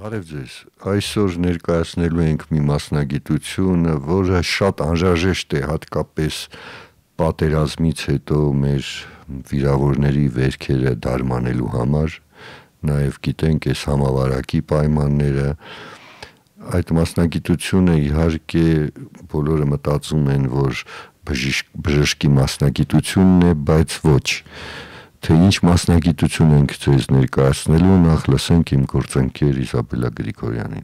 Բարև ձեզ, այսօր ներկայացնելու ենք մի մասնագիտություն, որը շատ անհրաժեշտ է հատկապես պատերազմից հետո մեր վիրավորների վերքերը դարմանելու համար, նաև գիտենք այս համավարակի պայմանները, այդ մասնագիտությունը իհարկե բոլորը մտածում են, որ բժշկի մասնագիտությունն է, բայց ոչ, թե ինչ մասնագիտություն ենք ձեզ ներկայացնելու, նախ լսենք իմ գործընկեր Իզաբելլա Գրիգորյանին։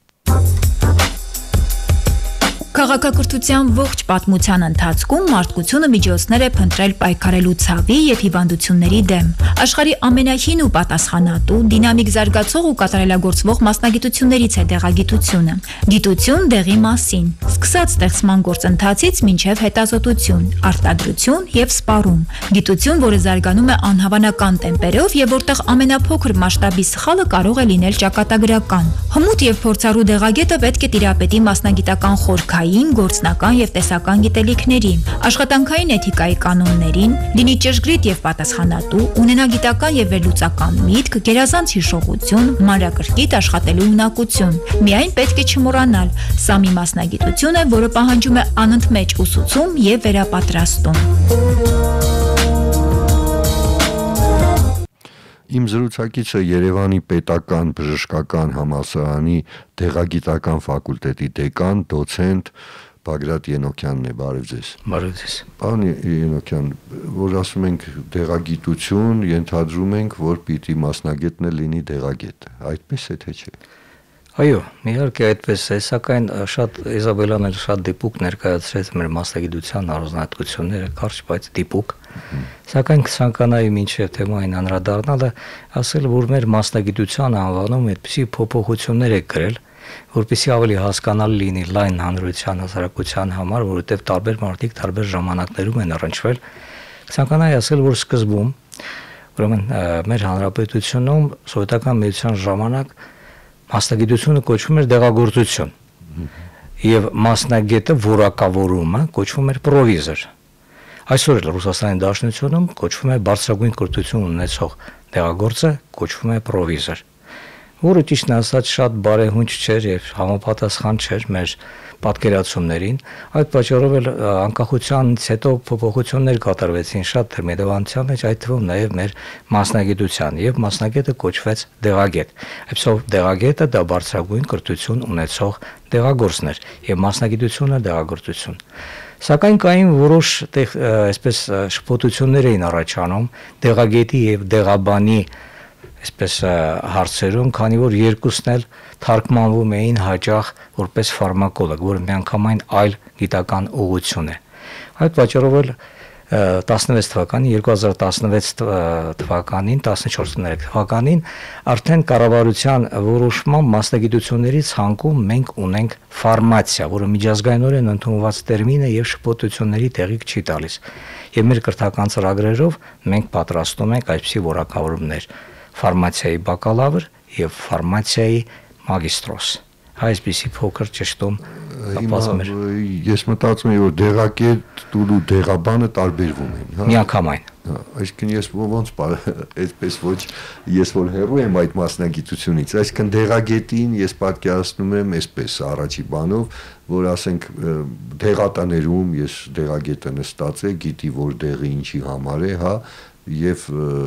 Քաղաքակրթության ողջ պատմության ընթացքում մարդկությունը միջոցներ է փնտրել պայքարելու ցավի եւ հիվանդությունների դեմ։ Աշխարհի ամենահին ու պատասխանատու, դինամիկ զարգացող ու կատարելագործվող մասնագիտություններից է դեղագիտությունը։ Գիտություն դեղի մասին, սկսած ստեղծման գործընթացից մինչև հետազոտություն, արտադրություն եւ սպառում։ Գիտություն, որը զարգանում է անհավանական տեմպերով եւ որտեղ ամենափոքր մասշտաբի սխալը կարող է լինել ճակատագրական։ Հմուտ եւ փորձառու դեղագետը պետք է տիրապետի մասնագիտական խորքային, գործնական եւ տեսական գիտելիքների, աշխատանքային էթիկայի կանոններին, լինի ճշգրիտ եւ պատասխանատու, ունենա գիտական եւ վերլուծական միտք, գերազանց հիշողություն, մանրակրկիտ աշխատելու ունակություն։ Միայն պետք է չմոռանալ, սա մի մասնագիտություն է, որը պահանջում է անընդմեջ ուսուցում եւ վերապատրաստում։ Իմ զրուցակիցը Երևանի պետական բժշկական համալսարանի դեղագիտական ֆակուլտետի դեկան, դոցենտ Բագրատ Ենոքյանն է, բարև ձեզ։ Բարև ձեզ։ Պարոն Ենոքյան, որ ասում ենք դեղագիտություն, ենթադրում ենք, որ պիտի մասնագետն լինի դեղագետ, այդպես է թե չէ։ Այո, իհարկե այդպես է, սակայն շատ Իզաբելլան էլ շատ դիպուկ ներկայացրեց մեր մասնագիտության առանձնահատկությունները, կարճ, բայց դիպուկ։ Սակայն կցանկանայի մինչև թեմային անդրադառնալը ասել, որ մեր մասնագիտության անվանում այդպիսի փոփոխություններ է կրել, որպեսզի ավելի հասկանալի լինի լայն հանրության հասարակության համար, որովհետև տարբեր մարդիկ տարբեր ժամանակներում են առնչվել։ Կցանկանայի ասել, որ սկզբում, ուրեմն մեր հանրապետությունում սովետական միության ժամանակ մասնագիտությունը կոչվում էր դեղագործություն եւ մասնագետը որակավորումը կոչվում էր պրովիզոր։ Այսօր էլ Ռուսաստանի Դաշնությունում կոչվում է բարձրագույն կրթություն ունեցող դեղագործը կոչվում է պրովիզոր, որը ճիշտն ասած շատ բարեհունչ չէր եւ համապատասխան չէր մեր պատկերացումներին։ Այդ պատճառով էլ անկախությանից հետո փոփոխություններ կատարվեցին շատ դերմեդավանության մեջ, այդ թվում նաեւ մեր մասնագիտության, եւ մասնագետը կոչվեց դեղագետ։ Այսով դեղագետը դա բարձրագույն կրթություն ունեցող դեղագործն էր եւ մասնագիտությունը դեղագործություն։ Սակայն կային որոշ այսպես շփոթություններ էին առաջանում դեղագետի եւ դեղաբանի այսպես հարցերում, քանի որ երկուսն էլ թարգմանվում էին հաճախ որպես ֆարմակոլոգ, որը միանգամայն այլ գիտական ուղղություն է։ Այդ պատճառով էլ 16 թվականին, 2016 թվականին, 14 թվականին արդեն կառավարության որոշման մասնագիտությունների ցանկում մենք ունենք ֆարմացիա, որը միջազգայինորեն ընդունված տերմին է եւ շփոթությունների տեղիք չի տալիս։ Եվ մեր կրթական ծրագրերով մենք պատրաստում ենք այսպիսի որակավորումներ. ֆարմացիայի բակալավր եւ ֆարմացիայի մագիստրոս։ Այսպիսի փոքր ճշտում կապվածում էր։ Ես մտածում եմ, որ դեղագետը ու դեղաբանը տարբերվում են, հա։ Միանգամայն։ Այսինքն ես ոնց այսպես ոչ, ես որ հեռու եմ այդ մասնագիտությունից, այսինքն դեղագետին ես պատկերացնում եմ այսպես առաջի բանով, որ ասենք դեղատաներում ես դեղագետը նստած է, գիտի որ դեղը ինչի համար է, հա, եւ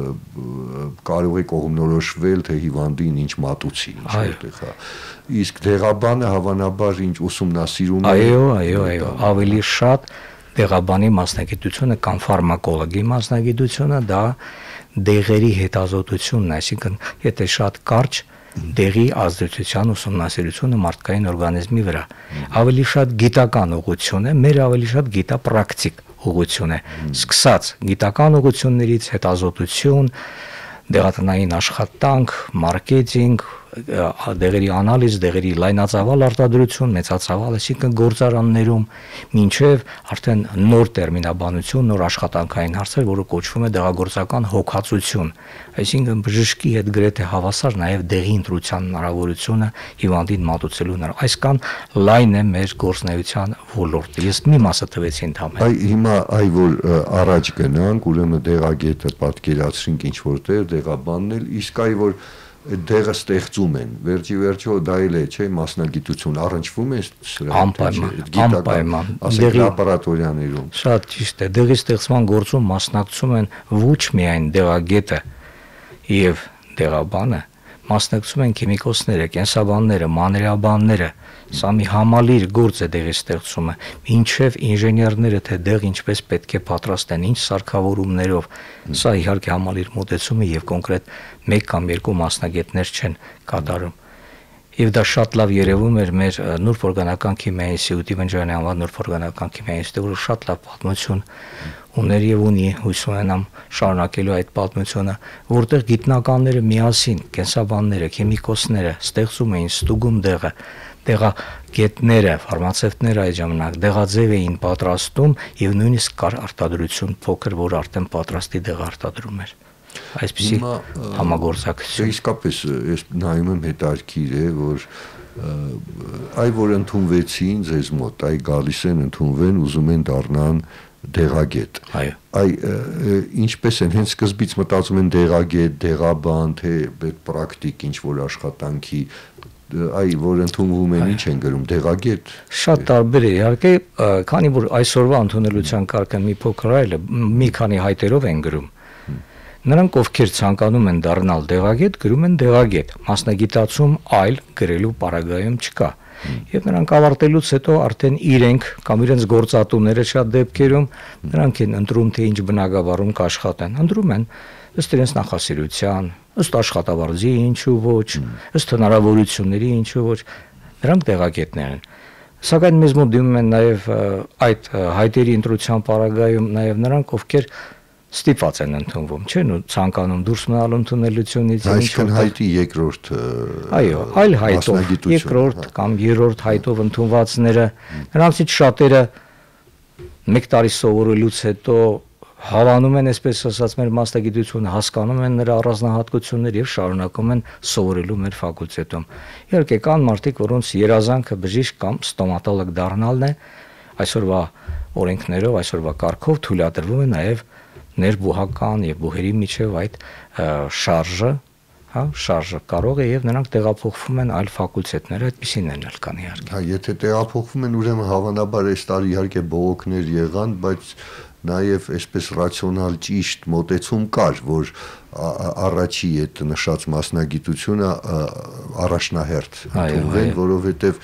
կարող է կողմնորոշվել թե հիվանդին ինչ մատուցի, ինչ որտեղ է։ Իսկ դեղաբանը հավանաբար ինչ ուսումնասիրում է։ Այո, ավելի շատ դեղաբանի մասնագիտությունը կամ ֆարմակոլոգի մասնագիտությունը դա դեղերի հետազոտությունն է, այսինքն եթե շատ կարճ դեղի ազդեցության ուսումնասիրությունը մարդկային օրգանիզմի վրա ավելի շատ գիտական ուղղություն է, մեր ավելի շատ գիտապրակտիկ ուղղություն է, սկսած գիտական ուղղություններից հետազոտություն, դեղատնային աշխատանք, մարքեթինգ, դեղերի անալիզ, դեղերի լայնածավալ արտադրություն, մեծածավալ, այսինքն գործարաններում, մինչև արդեն նոր տերմինաբանություն, նոր աշխատանքային հարցեր, որը կոչվում է դեղագործական հոգացություն, այսինքն բժշկի հետ գրեթե հավասար նաև դեղի ընտրության հնարավորությունը հիվանդին մատուցելու հնարավոր։ Այսքան լայն է մեր գործունեության ոլորտը։ Ես մի մասը տվեցի ընդհանրապես։ Հիմա որ առաջ գնանք, ուրեմն դեղագետը պատկերացրինք ինչ որտեղ, դեղաբանն էլ, իսկ որ դեղը ստեղծում են վերջի վերջո դա էլ է չէ մասնագիտություն առնչվում է սրա անպայման ասենք լաբորատորիաներում շատ ճիշտ է դեղի ստեղծման գործում մասնակցում են ոչ միայն դեղագետը եւ դեղաբանը մասնակցում են քիմիկոսները, կենսաբանները, մանրէաբանները, սա մի համալիր գործ է դեղի ստեղծումը, ինչև ինժեներները թե դեղ ինչպես պետք է պատրաստեն, ինչ սարքավորումներով, սա իհարկե համալիր մոտեցում է եւ կոնկրետ 1 կամ 2 մասնագետներ չեն կատարում։ Եվ դա շատ լավ երևում էր մեր Նուրբ օրգանական քիմիայի ինստիտուտի Վնջարյանի անվան Նուրբ օրգանական քիմիայի ինստիտուտը, որը շատ լավ պատմություն ուներ եւ ունի, հույս ունենամ շարունակելու այդ պատմությունը, որտեղ գիտնականները միասին, կենսաբանները, քիմիկոսները ստեղծում էին ստուգում դեղը, դեղագետները, ֆարմացևտները այդ ժամանակ դեղաձև էին պատրաստում եւ նույնիսկ կար արտադրություն փոքր, որ արդեն պատրաստի դեղ արտադրում էր։ Այսպեսի համագործակցություն։ Իսկապես ես նայում եմ հետաքրքիր է, որ այ որ ընդունվեցին ձեզ մոտ, այ գալիս են ընդունվեն, ուզում են դառնան դեղագետ։ Այո։ Այ ինչպես են հենց սկզբից մտածում են դեղագետ, դեղաբան, թե պրակտիկ ինչ որ աշխատանքի այ որ ընդունվում են ինչ են գրում դեղագետ։ Շատ տարբեր է իհարկե, քանի որ այսօրվա ընդունելության կարգը մի փոքր այլ է, մի քանի հայտերով են գրում։ Նրանք ովքեր ցանկանում են դառնալ դեղագետ, գրում են դեղագետ, մասնագիտացում այլ գրելու պարագայում չկա։ Եվ նրանք ավարտելուց հետո արդեն իրենք կամ իրենց գործատուները շատ դեպքերում նրանք են ընտրում թե ինչ բնագավառում կաշխատեն, ընտրում են ըստ իրենց նախասիրության, ըստ աշխատավարձի, ինչու ոչ, ըստ հնարավորությունների, ինչու ոչ, նրանք դեղագետներ են։ Սակայն մեզ մոտ դիմում են նաև այդ հայտերի ընտրության պարագայում նաև նրանք, ովքեր ստիպված են ընդունվում, չեն ու ցանկանում դուրս մնալ ընդունելությունից, այսինքն հայտի երկրորդ այո, այլ հայտով, երկրորդ կամ երրորդ հայտով ընդունվածները, նրանցից շատերը 1 տարի սովորելուց հետո հավանում են, այսպես ասած, մեր մասնագիտությունը, հասկանում են նրա առանձնահատկությունները եւ շարունակում են սովորելու մեր ֆակուլտետում։ Իհարկե կան մարդիկ, որոնց երազանքը բժիշկ կամ ստոմատոլոգ դառնալն է, այսօրվա օրենքներով, այսօրվա կարգով թույլատրվում է նաեւ ներբուհական եւ բուհերի միջև այդ շարժը, հա, շարժը կարող է եւ նրանք տեղափոխվում են այլ ֆակուլտետներ, այդպեսին են կան իհարկե։ Հա, եթե տեղափոխվում են, ուրեմն հավանաբար այս տարի իհարկե բողոքներ եղան, բայց նաեւ այսպես ռացիոնալ ճիշտ մոտեցում կար, որ առաջի այդ նշած մասնագիտությունը առաջնահերթ ընդունվեն, որովհետեւ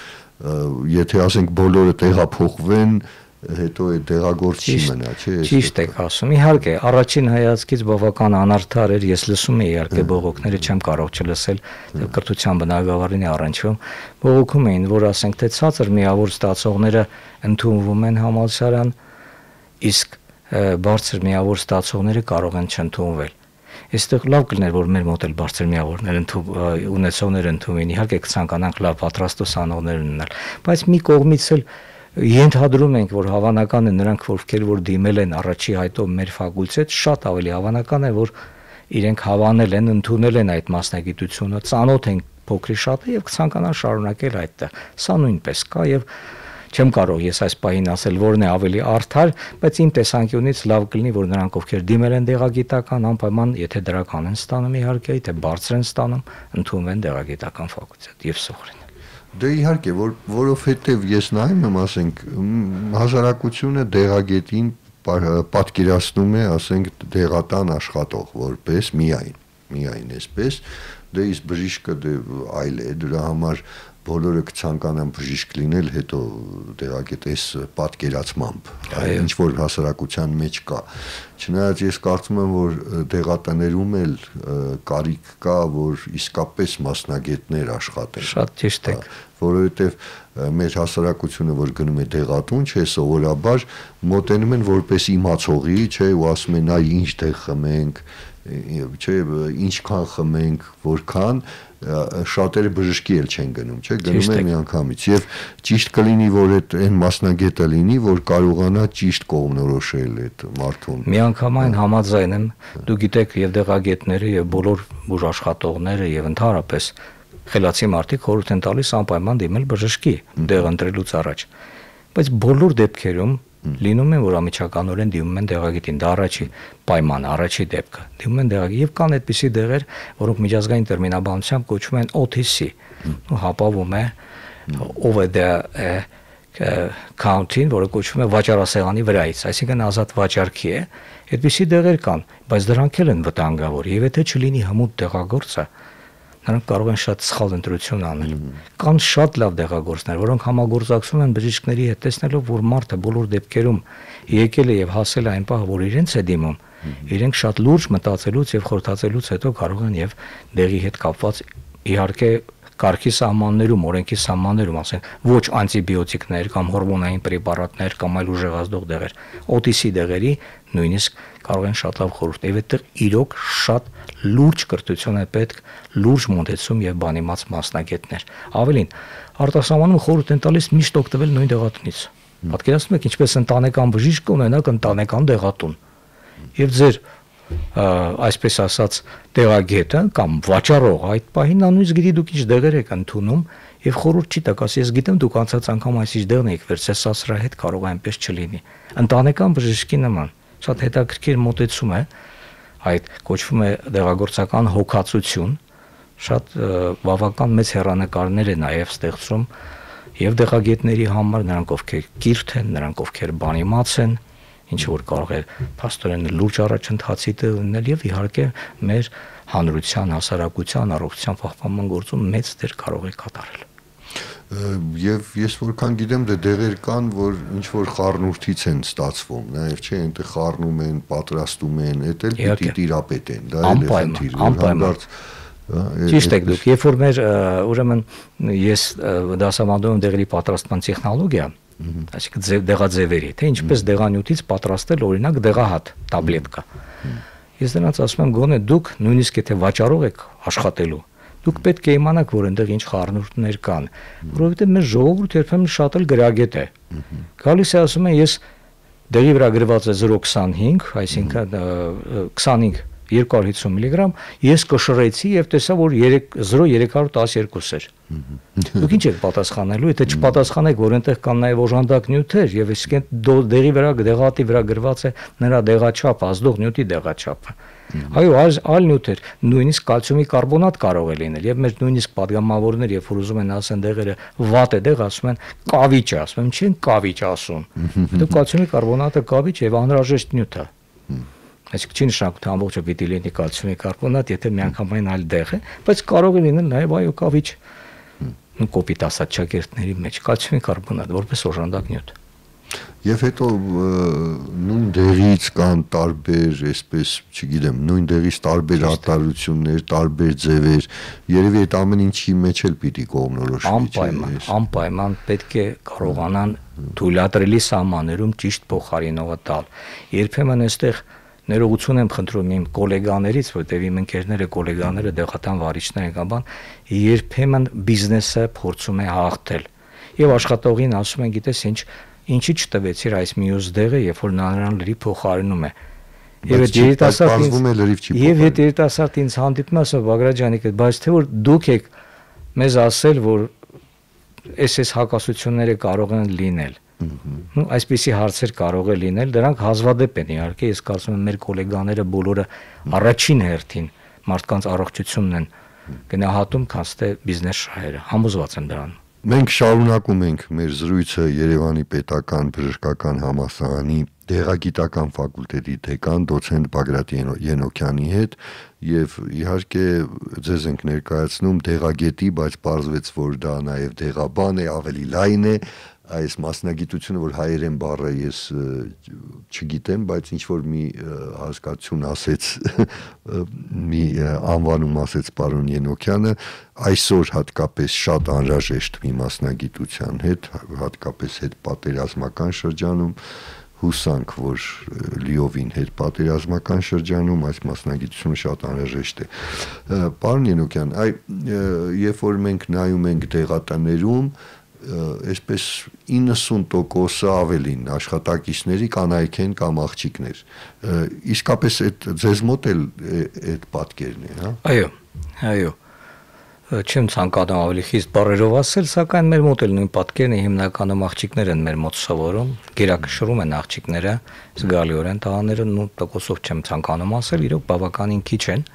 եթե ասենք բոլորը տեղափոխվեն հետո է դեղագործի մնա, չէ՞։ Ճիշտ եք ասում։ Իհարկե, առաջին հայացքից բավական անարդար էր, ես լսում եի իհարկե բողոքները, չեմ կարող չլսել, կրթության բնագավառին է առնչվում։ Բողոքում էին, որ ասենք թե ցածր միավոր ստացողները ընդունվում են համալսարան, իսկ բարձր միավոր ստացողները կարող են չընդունվել։ Այստեղ լավ կլիներ, որ մեր մոտ էլ բարձր միավորներ ունեցողներ ընդունվեն, իհարկե կցանկանանք լավ պատրաստ ուսանողներ ունենալ, բայց մի կողմից էլ ենթադրում ենք, որ հավանական է նրանք, ովքեր որ դիմել են առաջի հայտով մեր ֆակուլտետ, շատ ավելի հավանական է, որ իրենք հավանել են, ընդունել են այդ մասնագիտությունը, ծանոթ են փոքրի շատը եւ կցանկանան շարունակել այդտեղ։ Սա նույնպես կա եւ չեմ կարող ես այս պահին ասել, որն է ավելի արդար, բայց իմ տեսանկյունից լավ կլինի, որ նրանք, ովքեր դիմել են դեղագիտական, անպայման, եթե դրական են ստանում իհարկե, եթե բարձր են ստանում, ընդունվեն դեղագիտական ֆակուլտետ եւ սովորեն։ Դե իհարկե, որովհետև ես նայում եմ, ասենք, հասարակությունը դեղագետին պատկերացնում է, ասենք, դեղատան աշխատող, որպես միայն այսպես, դե իսկ բժիշկը դե այլ է, դրա համար բոլորը կցանկանան բժիշկ լինել, հետո դեղագետ այս պատկերացմամբ, ինչ որ հասարակության մեջ կա։ Չնայած ես կարծում եմ, որ դեղատաներում էլ կարիք կա, որ իսկապես մասնագետներ աշխատեն։ Շատ ճիշտ է։ Որովհետև մեր հասարակությունը, որ գնում է դեղատուն, չէ, սովորաբար մոտենում են որպես իմացողի, չէ, ու ասում են, այ ինչ դեղ խմենք, չէ, ինչքան խմենք, որքան շատերը բժշկի էլ չեն գնում, չէ, գնում են միանգամից եւ ճիշտ կլինի, որ այն մասնագետը լինի, որ կարողանա ճիշտ կողմնորոշել այդ մարդուն։ Միանգամայն համաձայն եմ, դու գիտեք եւ դեղագետները եւ բոլոր բուժաշխատողները եւ ընդհանրապես խելացի մարդիկ խորհուրդ են տալիս անպայման դիմել բժշկի դեղ ընտրելուց առաջ։ Բայց բոլոր դեպքերում Լինում են, որ ամիջականորեն դիմում են դեղագետին, դա առաջի պայմանը, առաջի դեպքը։ Դիմում են դեղագետ եւ կան այդպիսի դեղեր, որոնք միջազգային տերմինաբանությամբ կոչվում են OTC, ու հապավում է over the counting, որը կոչվում է վաճառասեղանի վրայից, այսինքն ազատ վաճառքի է։ Այդպիսի դեղեր կան, բայց դրանք էլ են վտանգավոր, եւ եթե չլինի հմուտ դեղագործը, նրանք կարող են շատ սխալ ընտրություն անել։ Կան շատ լավ դեղագործներ, որոնք համագործակցում են բժիշկների հետ, տեսնելով, որ մարդը բոլոր դեպքերում եկել է եւ հասել է այն պահը, որ իրենց է դիմում, իրենք շատ լուրջ մտածելուց եւ խորհրդածելուց հետո կարող են եւ դեղի հետ կապված իհարկե կարգի սահմաններում, օրենքի սահմաններում, ասենք, ոչ անտիբիոտիկներ կամ հորմոնային պրեպարատներ կամ այլ ուժեղացնող դեղեր, OTC դեղերի նույնիսկ կարող են շատ լավ խորհուրդ։ Եվ այդտեղ իրոք շատ լուրջ կրթություն է պետք, լուրջ մոտեցում եւ բանիմաց մասնագետներ։ Ավելին, արտասահմանում խորհուրդ են տալիս միշտ օգտվել նույն դեղատնից։ Պատկերացնում եք, ինչպես ընտանեկան բժիշկ ունենաք ընտանեկան դեղատուն։ Եվ ձեր այսպես ասած դեղագետը կամ վաճառող այդ պահին նույնիսկ գիտի դուք ինչ դեղեր եք ընդունում եւ խորհուրդ չի տալիս, ասի ես գիտեմ դուք անցած անգամ այսինչ դեղն եք վերցրել, սա սրա հետ կարող է այնպես չլինի։ Ընտանեկան բժշկի նման շատ հետաքրքիր մոտեցում է, այդ կոչվում է դեղագործական հոգացություն, շատ բավական մեծ հեռանկարներ է նաեւ ստեղծում եւ դեղագետների համար, նրանք ովքեր կիրթ են, նրանք ովքեր բանիմաց են, ինչ որ կարող է փաստորեն լուրջ առաջընթացի տնել եւ իհարկե մեր հանրության, հասարակության առողջության պահպանման գործում մեծ դեր կարող է կատարել։ Եվ ես որքան գիտեմ, դեղեր կան, որ ինչ որ խառնուրդից են ստացվում, նաեւ չէ, այնտեղ խառնում են, պատրաստում են, դա էլ պիտի տիրապետեն, դա էլ է խնդիր։ Ճիշտ եք դուք, երբ որ մեր ուրեմն ես դասավանդում եմ դեղերի պատրաստման տեխնոլոգիա, այսինքն դեղաձևերի, թե ինչպես դեղանյութից պատրաստել օրինակ դեղահատ, տաբլետկա։ Ես նրանց ասում եմ, գոնե դուք նույնիսկ եթե վաճառող եք աշխատելու, դուք պետք է իմանաք, որ այնտեղ ինչ խառնուրդներ կան, որովհետև մեր ժողովուրդը երբեմն շատ էլ գրագետ է։ Գալիս է ասում են, ես դեղի վրա գրված է 0.25, այսինքն 25 250 միլիգրամ, ես կշռեցի եւ տեսա, որ 0.312 էր։ Դուք ինչ եք պատասխանելու, եթե չպատասխանեք, որ այնտեղ կան նաեւ օժանդակ նյութեր եւ այսինքն դեղի վրա, դեղատի վրա գրված է նրա դեղաչափը, ազդող նյութի դեղաչափը։ Այո, այլ նյութեր, նույնիսկ կալցիումի կարբոնատ կարող է լինել եւ մեր նույնիսկ падգամավորներ, երբ որ ուզում են ասեն դեղերը վատ է դեղ, ասում են կավիճ է, ասում են չեն կավիճ ասում։ Հետո կալցիումի կարբոնատը կավիճ եւ անհրաժեշտ նյութ է։ Այսինքն չի նշանակում, թե ամբողջը պիտի լինի կալցիումի կարբոնատ, եթե միանգամայն այլ դեղ է, բայց կարող է լինել նաեւ այո կավիճ, կոպիտ ասած ճակերտների մեջ կալցիումի կարբոնատ որպես օժանդակ նյութ։ Եվ հետո նույն դեղից կան տարբեր, այսպես, չգիտեմ, նույն դեղից տարբեր արտադրություններ, տարբեր ձևեր, երևի այդ ամեն ինչի մեջ էլ պիտի կողմնորոշվի։ Անպայման պետք է կարողանան թույլատրելի սահմաններում ճիշտ փոխարինողը տալ։ Երբեմն այստեղ ներողություն եմ խնդրում իմ գոլեգաներից, որտեղ իմ ընկերները, գոլեգաները դեղատան վարիչներ են կամ բան, երբեմն բիզնեսը փորձում է հաղթել։ Եվ աշխատողին ասում են, գիտես ինչ, ինչի չտվեցիր այս մյուս դեղը, երբ որ նրան լրիվ փոխարինում է։ Եվ այդ երիտասարդը ինձ հանդիպում է, ասում Բագրատ ջան, բայց թե որ դուք եք մեզ ասել, որ այս հակասությունները կարող են լինել։ Ну, այսպիսի հարցեր կարող է լինել, դրանք հազվադեպ են իհարկե, ես կարծում եմ մեր գոլեգաները բոլորը առաջին հերթին մարդկանց առողջությունն են գնահատում, քան թե բիզնես շահերը, համոզված եմ դրան։ Մենք շարունակում ենք մեր զրույցը Երևանի պետական բժշկական համալսարանի դեղագիտական ֆակուլտետի դեկան դոցենտ Բագրատ Ենոքյանի հետ եւ իհարկե ձեզ ենք ներկայացնում դեղագետի, բայց պարզվեց, որ դա նաեւ դեղաբան է, ավելի լայն է այս մասնագիտությունը, որ հայերեն բառը ես չգիտեմ, բայց ինչ որ մի հասկացություն ասեց, մի անվանում ասեց պարոն Ենոքյանը, այսօր հատկապես շատ անհրաժեշտ մի մասնագիտության հետ, հատկապես հետ պատերազմական շրջանում, հուսանք, որ լիովին հետ պատերազմական շրջանում այս մասնագիտությունը շատ անհրաժեշտ է։ Պարոն Ենոքյան, երբ որ մենք նայում ենք դեղատաներում, այսպես 90%-ը ավելին աշխատակիցների կանայք են կամ աղջիկներ։ Իսկապես այդ ձեզ մոտ էլ այդ պատկերն է, հա։ Այո։ չեմ ցանկանում ավելի խիստ բառերով ասել, սակայն մեր մոտ էլ նույն պատկերն է, հիմնականում աղջիկներ են մեր մոտ սովորում, գերակշռում են աղջիկները, զգալիորեն տղաները նույն տոկոսով չեմ ցանկանում ասել, իրոք բավականին քիչ են։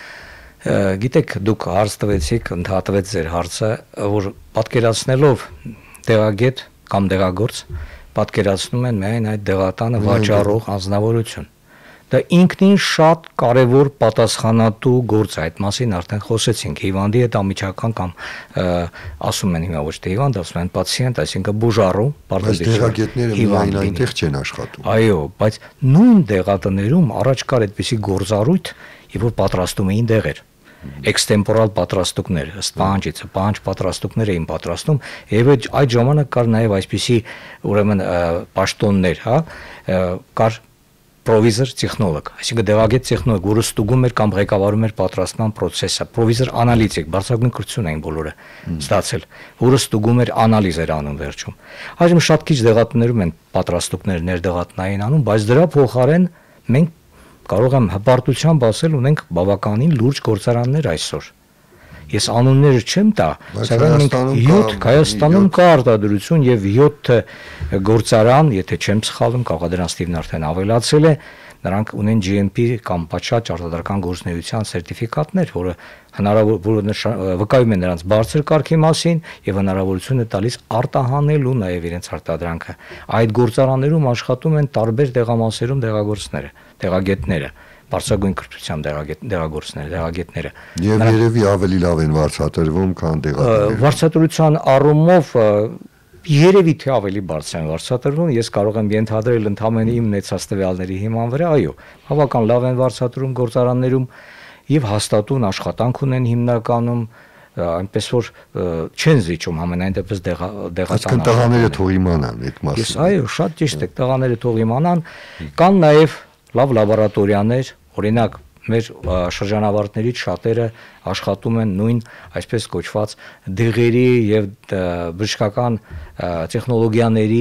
Գիտեք, դուք հարց տվեցիք, ընդհատվեց ձեր հարցը, որ պատկերացնելով դեղագետ կամ դեղագործ, պատկերացնում են միայն այդ դեղատանը վաճառող անձնավորություն։ Դա ինքնին շատ կարևոր պատասխանատու գործ է, այդ մասին արդեն խոսեցինք, հիվանդի հետ ամիջական կամ ասում են հիմա ոչ թե հիվանդ, ասում են պացիենտ, այսինքն բուժառու, բայց դեղագետները միայն այնտեղ չեն աշխատում։ Այո, բայց նույն դեղատներում առաջ կար այդպիսի գործառույթ, եւ որ պատրաստում էին դեղեր, էքստեմպորալ պատրաստուկներ, ըստ պահանջ պատրաստուկներ էին պատրաստում, եւ այդ ժամանակ կար նաեւ այսպիսի ուրեմն պաշտոններ, հա, կար պրովիզոր տեխնոլոգ, այսինքն դեղագետ տեխնոլոգ, որը ստուգում էր կամ ղեկավարում էր պատրաստման process-ը, պրովիզոր անալիտիկ, բարձրագույն կրթություն էին բոլորը ստացել, որը ստուգում էր անալիզ էր անում վերջում։ Այժմ շատ քիչ դեղատներում են պատրաստուկներ ներդեղատնային անում, բայց դրա փոխարեն մենք կարող եմ հպարտությամբ ասել ունենք բավականին լուրջ գործարաններ այսօր։ Ես անունները չեմ տա, սակայն մենք 7 Հայաստանում կա արտադրություն եւ 7 գործարան, եթե չեմ սխալվում, կարող է դրանց թիվն արդեն ավելացել է, նրանք ունեն GMP կամ պատշաճ արտադրական գործունեության սերտիֆիկատներ, որը վկայում են նրանց բարձր կարգի մասին եւ հնարավորություն է տալիս արտահանելու նաեւ իրենց արտադրանքը։ Այդ գործարաններում աշխատում են տարբեր դեղամասերում դեղագործները, դեղագետները, բարձրագույն կրթությամբ դեղագետները։ Եվ երևի ավելի լավ են վարձատրվում, քան դեղատները։ Վարձատրության առումով երևի թե ավելի բարձր են վարձատրվում, ես կարող եմ ենթադրել ընդհանրապես իմ ունեցած տվյալների հիման վրա, այո, բավական լավ են վարձատրում գործարաններում եւ հաստատուն աշխատանք ունեն հիմնականում, այնպես որ չեն զիջում ամենայն դեպս դեղատան։ Այսինքն տղաները թող իմանան այդ մասին։ Այո, շատ ճիշտ է, տղաները թող իմանան, կան նաեւ լավ լաբորատորիաներ, օրինակ մեր շրջանավարտներից շատերը աշխատում են նույն այսպես կոչված դեղերի եւ բժշկական տեխնոլոգիաների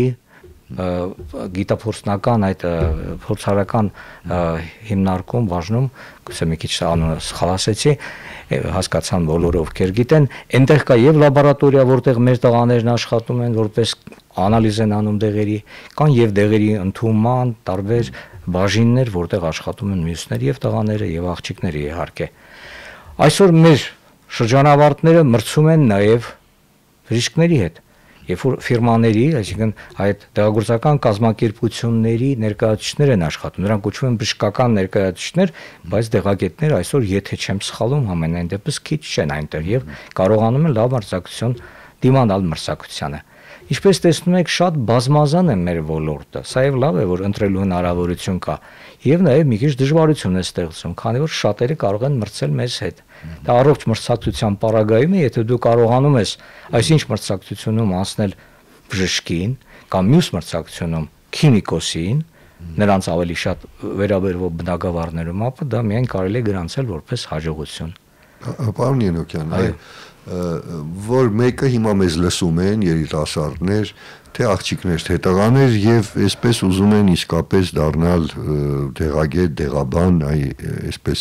գիտափորձնական այդ փորձարարական հիմնարկում բաժնում, գուցե մի քիչ անունը սխալ ասեցի, հասկացան բոլորը ովքեր գիտեն, այնտեղ կա եւ լաբորատորիա, որտեղ մեր տղաներն աշխատում են որպես անալիզ են անում դեղերի, կան եւ դեղերի ընդունման տարբեր բաժիններ, որտեղ աշխատում են մյուսներ եւ տղաները եւ աղջիկները իհարկե։ Այսօր մեր շրջանավարտները մրցում են նաեւ բժիշկների հետ, երբ որ ֆիրմաների, այսինքն այդ դեղագործական կազմակերպությունների ներկայացուցիչներ են աշխատում, նրանք կոչվում են բժշկական ներկայացուցիչներ, բայց դեղագետները այսօր եթե չեմ սխալվում, ամենայն դեպս քիչ չեն այնտեղ եւ կարողանում են լավ արձակություն դիմանալ մրցակցությանը։ Ինչպես տեսնում եք, շատ բազմազան է մեր ոլորտը, սա եւ լավ է, որ ընտրելու հնարավորություն կա, եւ նաեւ մի քիչ դժվարություն է ստեղծում, քանի որ շատերը կարող են մրցել մեզ հետ։ Դա առողջ մրցակցության պարագայում է, եթե դու կարողանում ես այսինչ մրցակցությունում անցնել բժշկին կամ մյուս մրցակցությունում քիմիկոսին, նրանց ավելի շատ վերաբերվող բնագավառներում, ապա դա միայն կարելի է գրանցել որպես հաջողություն։ Պարոն Ենոքյան, որ մեկը հիմա մեզ լսում են երիտասարդներ, թե աղջիկներ, թե տղաներ եւ այսպես ուզում են իսկապես դառնալ դեղագետ, դեղաբան, այսպես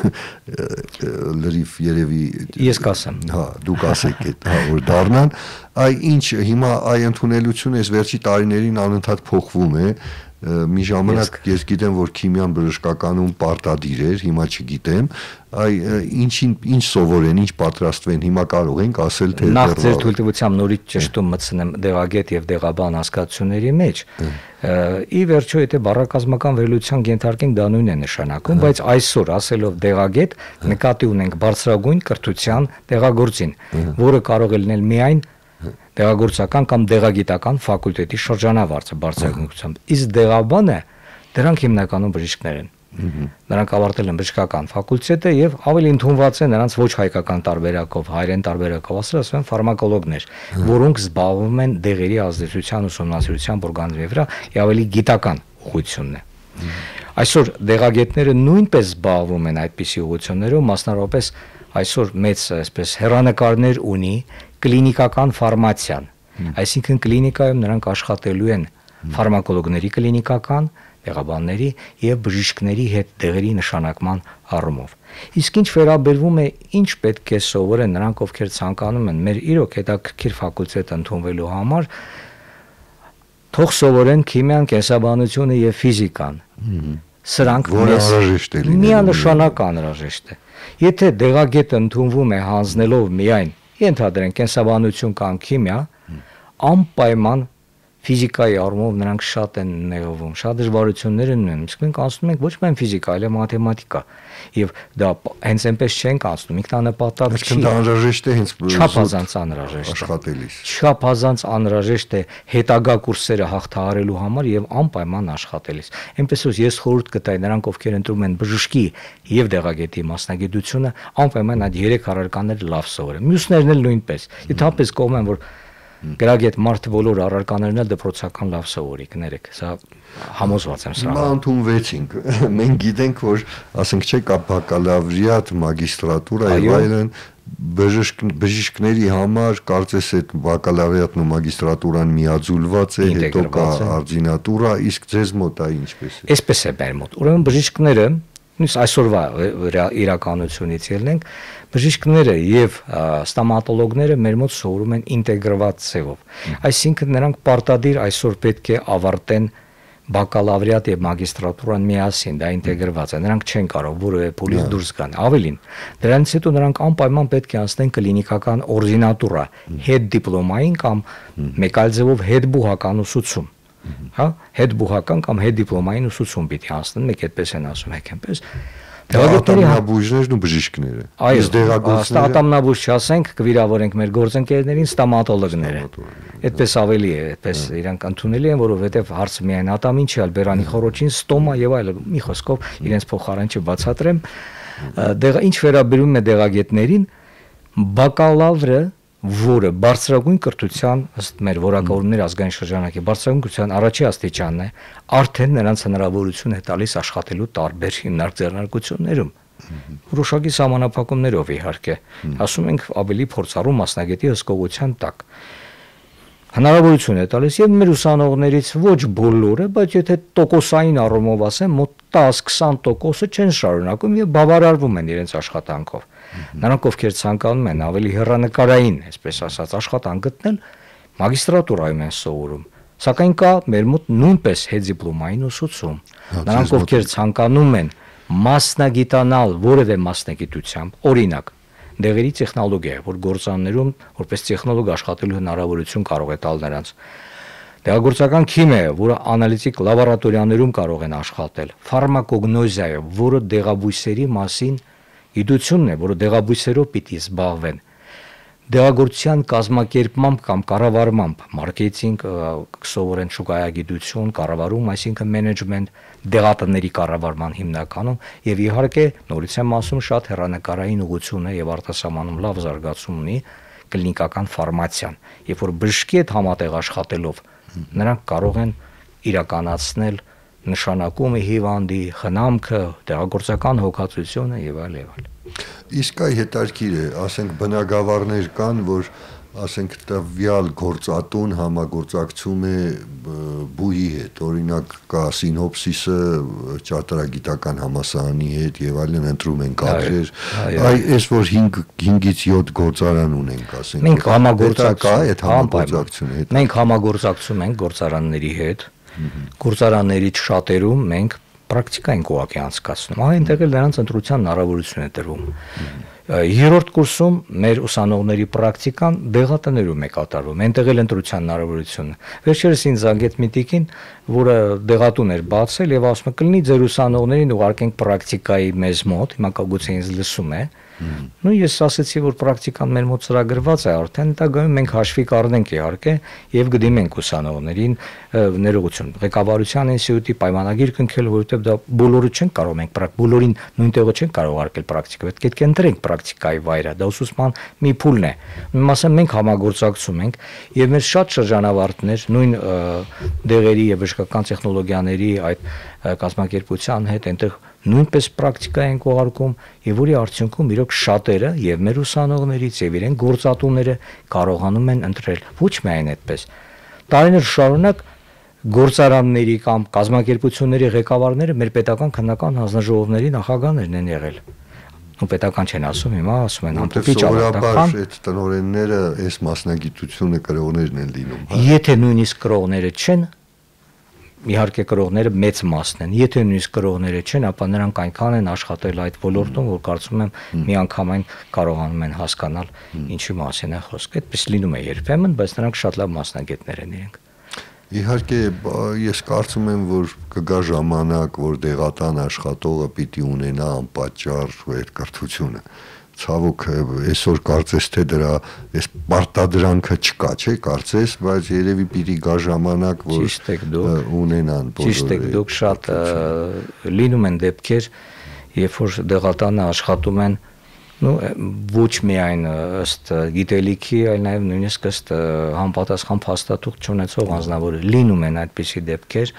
լրիվ երևի ես կասեմ։ Հա, դուք ասեք այդ, որ դառնան, ինչ հիմա ընդունելությունը այս վերջի տարիներին անընդհատ փոխվում է։ Մի ժամանակ ես գիտեմ, որ քիմիան բժշկականում պարտադիր էր, հիմա չգիտեմ, ինչ սովորեն, ինչ պատրաստվեն, հիմա կարող ենք ասել, թե նախ ձեր թույլտվությամբ նորից ճշտում մտցնեմ դեղագետ եւ դեղաբան հասկացությունների մեջ։ Ի վերջո, եթե բառակազմական վերլուծության ենթարկենք, դա նույնն է նշանակում, բայց այսօր ասելով դեղագետ, նկատի ունենք բարձրագույն կրթության դեղագործին, որը կարող է լինել միայն դեղագործական կամ դեղագիտական ֆակուլտետի շրջանավարձը բարձրագույնությամբ։ Իսկ դեղաբանը դրանք հիմնականում բժիշկներ են։ Նրանք ավարտել են բժշկական ֆակուլտետը եւ ավելի ընդունված են նրանց ոչ հայկական տարբերակով, հայերեն տարբերակով ասում են ֆարմակոլոգներ, որոնք զբաղվում են դեղերի ազդեցության ուսումնասիրությամբ օրգանիզմի վրա եւ ավելի գիտական ուղղությունն է։ Այսօր դեղագետները նույնպես զբաղվում են այդպիսի ուղղություններով, մասնավորապես այսօր մեծ այսպես հեռանկարներ ունի կլինիկական ֆարմացիան, այսինքն կլինիկայում նրանք աշխատելու են ֆարմակոլոգների կլինիկական, տեղաբանների եւ բժիշկների հետ դեղերի նշանակման առումով։ Իսկ ինչ վերաբերվում է ինչ պետք է սովորեն նրանք, ովքեր ցանկանում են մեր իրոք հետաքրքիր ֆակուլտետ ընդունվելու համար, թող սովորեն քիմիան, կենսաբանությունը եւ ֆիզիկան։ Սրանք միանշանակ անհրաժեշտ է։ Եթե դեղագետ ընդունվում է հանձնելով միայն, ենթադրենք, կենսաբանություն կամ քիմիա, անպայման ֆիզիկայի առումով նրանք շատ են նեղվում, շատ դժվարություններ են ունենում, իսկ մենք անցնում ենք ոչ միայն ֆիզիկա, այլ մաթեմատիկա, եւ դա հենց այնպես չենք անցնում, ինքնանպատակ չի։ Դա անհրաժեշտ է հենց չափազանց անհրաժեշտ աշխատելիս։ Չափազանց անհրաժեշտ է հետագա կուրսերը հաղթահարելու համար եւ անպայման աշխատելիս։ Այնպես որ ես խորհուրդ կտայի նրանք, ովքեր ընտրում են բժշկի եւ դեղագետի մասնագիտությունը, անպայման այդ 3 առարկաները լավ սովորեն։ Մյուսներն էլ նույնպես։ Իթափես կողմ են, որ գրագետ մարդը բոլոր առարկաներն էլ դպրոցական լավ սովորի, կներեք, սա համոզված եմ սրա։ Հիմա ընդունվեցինք։ Մենք գիտենք, որ ասենք չէ կա բակալավրիատ, մագիստրատուրա եւ այլն, բժիշկների համար կարծես այդ բակալավրիատն ու մագիստրատուրան միաձուլված է, հետո կա արձինատուրա, իսկ ձեզ մոտ է ինչպես է։ Այսպես է մեր մոտ։ Ուրեմն բժիշկները նույնիսկ այսօրվա իրականությունից ելնենք, բժիշկները եւ ստոմատոլոգները մեր մոտ սովորում են ինտեգրված ձևով։ Այսինքն նրանք պարտադիր այսօր պետք է ավարտեն բակալավրիատ եւ մագիստրատուրան միասին, դա ինտեգրված է։ Նրանք չեն կարող որևէ փուլից դուրս գան։ Ավելին, դրանից հետո նրանք անպայման պետք է անցնեն կլինիկական օրդինատուրա, հետդիպլոմային կամ մեկ այլ ձևով հետբուհական ուսուցում։ Հա, հետբուհական կամ հետդիպլոմային ուսուցում պիտի անցնեն, մեկ այդպես են ասում, մեկ այնպես։ Ատամնաբույժներն ու բժիշկները։ Այս դեղագործները, ատամնաբույժ չասենք, կվիրավորենք մեր գործընկերներին, ստոմատոլոգները։ Այդպես ավելի է, այդպես իրանք ընդունելի են, որովհետև հարցը միայն ատամին չի, այլ բերանի խոռոչին, ստոմա եւ այլն, մի խոսքով իրենց փոխարեն չբացատրեմ։ Ինչ վերաբերում է դեղագետներին, բակալավրը, որը բարձրագույն կրթության, ըստ մեր որակավորումների ազգային շրջանակի բարձրագույն կրթության առաջի աստիճանն է, արդեն նրանց հնարավորություն է տալիս աշխատելու տարբեր հիմնարկ ձեռնարկություններում։ Որոշակի սահմանափակումներով իհարկե, ասում ենք ավելի փորձառու մասնագետի հսկողության տակ։ Հնարավորություն է տալիս եւ մեր ուսանողներից ոչ բոլորը, բայց եթե տոկոսային առումով ասեմ, մոտ 10-20% չեն շարունակում եւ բավարարվում են իրենց աշխատանքով։ Նրանք, ովքեր ցանկանում են ավելի հեռանկարային, այսպես ասած, աշխատանք գտնել, մագիստրատուրայում են սովորում։ Սակայն կա մեր մոտ նույնպես հետդիպլոմային ուսուցում։ Նրանք, ովքեր ցանկանում են մասնագիտանալ որևէ մասնագիտությամբ, օրինակ, դեղերի տեխնոլոգիա, որ գործարաններում որպես տեխնոլոգ աշխատելու հնարավորություն կարող է տալ նրանց։ Դեղագործական քիմիա, որը անալիտիկ լաբորատորիաներում կարող են աշխատել, ֆարմակոգնոզիա, որը դեղաբույսերի մասին գիտությունն է, որը դեղաբույսերով պիտի զբաղվեն, դեղագործության կազմակերպմամբ կամ կառավարմամբ, մարքեթինգ, սովորեն շուկայագիտություն, կառավարում, այսինքն մենեջմենտ, դեղատների կառավարման հիմնականում եւ իհարկե նորից եմ ասում շատ հեռանկարային ուղղություն է եւ արտասահմանում լավ զարգացում ունի կլինիկական ֆարմացիան, երբ որ բժշկի հետ համատեղ աշխատելով նրանք կարող են իրականացնել նշանակումը հիվանդի, խնամքը, դեղագործական հոգացությունը եւ այլ եւ այլ։ Իսկ այ հետաքրքիր է, ասենք բնագավառներ կան, որ ասենք տվյալ գործատուն համագործակցում է բուհի հետ, օրինակ կա Սինոպսիսը ճարտարագիտական համալսարանի հետ եւ այլն ընտրում են կադրեր, այս որ 5-ից 7 գործարան ունենք, ասենք։ Մենք համագործակցություն հետ։ Մենք համագործակցում ենք գործարանների հետ, գործարաններից շատերում մենք պրակտիկա ենք ուղղակի անցկացնում։ Այնտեղ էլ նրանց ընտրության հնարավորություն է տրվում։ Երրորդ կուրսում մեր ուսանողների պրակտիկան դեղատներում է կատարվում։ Այնտեղ էլ ընտրության հնարավորությունը։ Վերջերս ինձ զանգեց մի տիկին, որը դեղատուն էր բացել եւ ասում է՝ կլինի ձեր ուսանողներին ուղարկենք պրակտիկայի մեզ մոտ, հիմա կգուցե ինձ լսում է։ Ну ես ասացի, որ պրակտիկան մեր մոտ ծրագրված է, արդեն հետագայում մենք հաշվի կառնենք իհարկե եւ կդիմենք ուսանողներին ներողություն ղեկավարության ինստիտուտի պայմանագիր կնքել, որովհետեւ դա բոլորը չեն կարող մենք բոլորին նույն տեղը չեն կարող արկել պրակտիկա, պետք է ընտրենք պրակտիկայի վայրը, դա ուսուցման մի փուլն է։ Մասը մենք համագործակցում ենք եւ մեր շատ շրջանավարտներ նույն դեղերի եւ բժշկական տեխնոլոգիաների այդ կազմակերպության հետ այնտեղ նույնպես պրակտիկա են կողարկում եւ որի արդյունքում իրոք շատերը եւ մեր ուսանողներից եւ իրեն գործատուները կարողանում են ընտրել ոչ միայն այդպես տարիներ շարունակ գործարանների կամ կազմակերպությունների ղեկավարները մեր պետական քննական հանձնաժողովների նախագահներն են եղել։ Ու պետական չեն ասում, հիմա ասում են ամփոփիչ ավարտական։ Այդ տնօրենները այս մասնագիտությունը կրողներն են լինում, հա։ Եթե նույնիսկ կրողները չեն, իհարկե կրողները մեծ մասն են։ Եթե նույնիսկ կրողները չեն, ապա նրանք այնքան են աշխատել այդ ոլորտում, որ կարծում եմ միանգամայն կարողանում են հասկանալ ինչի մասին է խոսքը։ Այդպես լինում է երբեմն, բայց նրանք շատ լավ մասնագետներ են իրենք։ Իհարկե, ես կարծում եմ, որ կգա ժամանակ, որ դեղատան աշխատողը պիտի ունենա անպատճառ այդ կրթությունը։ Ցավոք, այսօր կարծես թե դրա այս պարտադրանքը չկա, չէ՞, կարծես, բայց երևի պիտի գա ժամանակ, որ ունենան բոլորը։ Ճիշտ եք դուք, շատ լինում են դեպքեր, երբ որ դեղատանը աշխատում են, ոչ միայն ըստ գիտելիքի, այլ նաև նույնիսկ ըստ համապատասխան փաստաթուղթ չունեցող անձնավորը լինում են այդպիսի դեպքեր։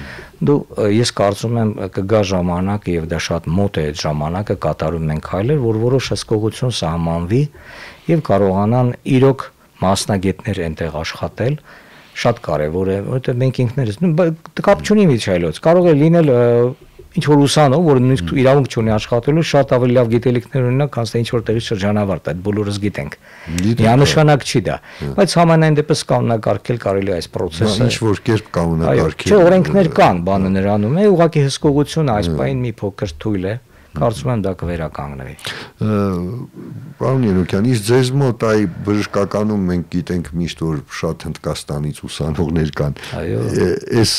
Ես կարծում եմ կգա ժամանակ, եւ դա շատ մոտ է այդ ժամանակը, կատարում են քայլեր, որ որոշ հսկողություն սահմանվի եւ կարողանան իրոք մասնագետներ այնտեղ աշխատել։ Շատ կարևոր է, որովհետեւ մենք ինքներս կապ չունի միջայլոց, կարող է լինել ինչ որ ուսանող, որը նույնիսկ իրավունք չունի աշխատելու, շատ ավելի լավ գիտելիքներ ունենա, քան թե ինչ որ տեղի շրջանավարտ, այդ բոլորս գիտենք։ Միանշանակ չի դա, բայց համենայն դեպս կանոնակարգել կարելի է այս process-ը։ Ինչ որ կերպ կանոնակարգել։ Չէ, օրենքներ կան, բանը նրանում է, ուղղակի հսկողությունը այս պահին մի փոքր թույլ է։ Կարծում եմ դա կվերականգնվի։ Պարոն Ենոքյան, իսկ ձեզ մոտ այ բժշկականում մենք գիտենք միշտ որ շատ Հնդկաստանից ուսանողներ կան։ Այս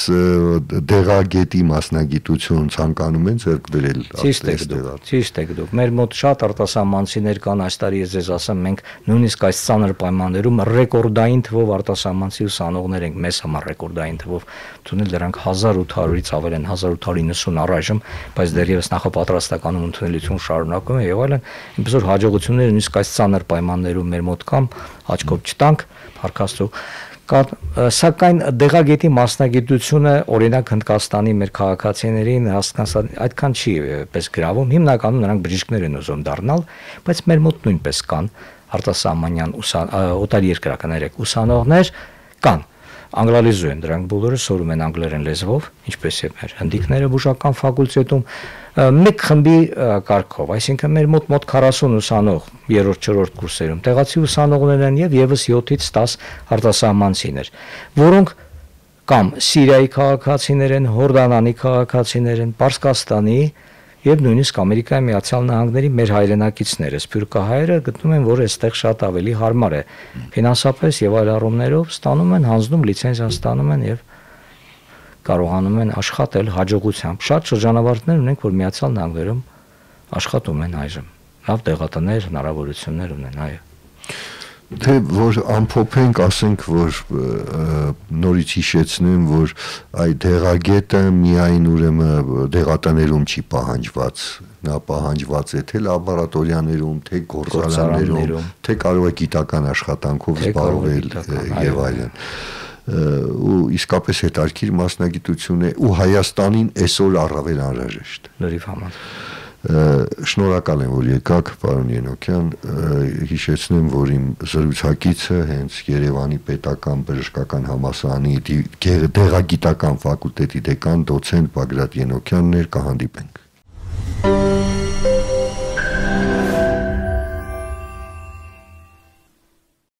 դեղագետի մասնագիտություն ցանկանում են ձեռք բերել այստեղ։ Ճիշտ եք դուք։ Մեր մոտ շատ արտասահմանցիներ կան, այս տարի ես ձեզ ասեմ, մենք նույնիսկ այս ծանր պայմաններում ռեկորդային թվով արտասահմանցի ուսանողներ ենք, մեզ համար ռեկորդային թվով ընդունել դրանք 1800-ից ավել են 1890 առայժմ, բայց դեռևս նախապատրաստական ընդունելություն շարունակում է եւ այլն, այնպես որ հաջողությունները նույնիսկ այս ծանր պայմաններում մեր մոտ կան, աչքով չտանք, փառքաստու սակայն դեղագետի մասնագիտությունը օրինակ Հնդկաստանի մեր քաղաքացիներին այդքան չի պես գրավում, հիմնականում նրանք բժիշկներ են ուզում դառնալ, բայց մեր մոտ նույնպես կան արտասահմանյան օտարերկրական ուսանողներ կան։ Անգլալեզու են դրանք բոլորը, սովորում են անգլերեն լեզվով, ինչպես եւ մեր հնդիկները բուժական ֆակուլտետում, մեկ խմբի կարգով, այսինքն մեր մոտ 40 ուսանող 3-4 կուրսերում տեղացի ուսանողներ են եւ եւս 7-ից 10 արտասահմանցիներ, որոնք կամ Սիրիայի քաղաքացիներ են, Հորդանանի քաղաքացիներ են, Պարսկաստանի եւ նույնիսկ Ամերիկայի Միացյալ Նահանգների մեր հայրենակիցները, սփյուռքահայերը գտնում են, որ այստեղ շատ ավելի հարմար է ֆինանսապես եւ այլ առումներով, ստանում են հանձնում լիցենզիան ստանում են եւ կարողանում են աշխատել հաջողությամբ։ Շատ շրջանավարտներ ունենք, որ Միացյալ Նահանգներում աշխատում են այժմ։ Լավ դեղատներ, հնարավորություններ ունեն, այո։ Թե որ ամփոփենք, ասենք, որ նորից հիշեցնեմ, որ այդ դեղագետը միայն ուրեմն դեղատաներում չի պահանջված, նա պահանջված է թե լաբորատորիաներում, թե գործարաններում, թե կարող է գիտական աշխատանքով զբաղվել եւ այլն։ Ու իսկապես հետարքիր մասնագիտություն է ու Հայաստանին այսօր առավել անհրաժեշտ։ Լրիվ համար։ Շնորհակալ եմ, որ եկաք, պարոն Ենոքյան, հիշեցնեմ, որ իմ զրուցակիցը հենց Երևանի պետական բժշկական համալսարանի դեղագիտական ֆակուլտետի դեկան դոցենտ Բագրատ Ենոքյանն էր, կհանդիպենք։